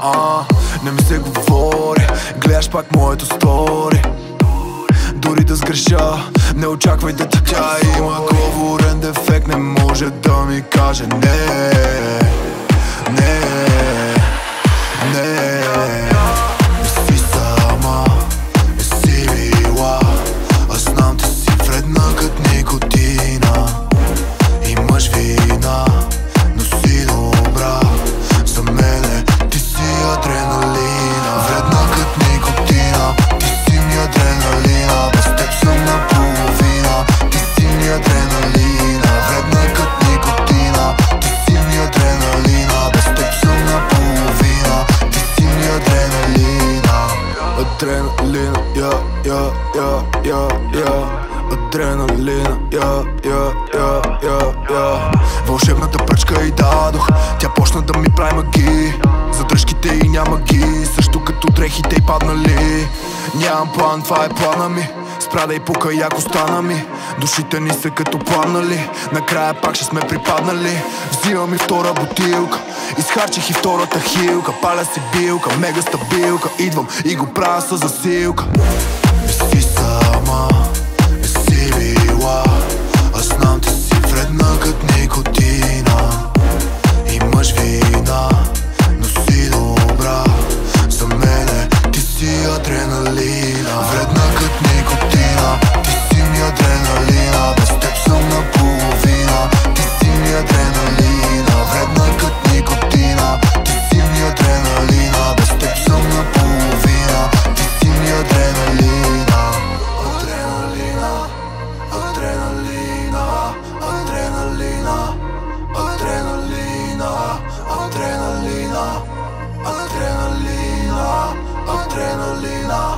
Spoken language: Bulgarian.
Не ми се говори, гледаш пак моето стори. Дори да сгреша, не очаквай да тя има говорен дефект, не може да ми каже не. Не, не. Не си сама, не си била. Аз знам, ти си вредна като никотина. Имаш вина, но си добра. За мене ти си адреналина. Вредна като никотина, ти си ми адреналина. Без теб съм наполовина, ти си ми адреналина. Вредна като никотина, ти си ми адреналина. Без теб съм наполовина, ти си ми адреналина. Адреналина, адреналина, Вълшебната пръчка и дадох, тя почна да ми прави магии. Задръжките и няма ги, също като дрехите и паднали. Нямам план, това е плана ми. Спря и пука, яко стана ми. Душите ни са като паднали, накрая пак ще сме припаднали. Взимам и втора бутилка, изхарчих и втората хилка. Паля си билка, мега стабилка. Идвам и го правя със засилка. Не си сама, не си била. Аз знам, ти си вредна като никотина. Имаш вина, но си добра. За мене ти си адреналина. Вредна като никотина, ти си ми адреналина. Без теб съм наполовина, ти си ми адреналина. Вредна като никотина, ти си ми адреналина. Без теб съм наполовина, ти си ми адреналина. Адреналина, адреналина, адреналина, адреналина, адреналина, адреналина, адреналина.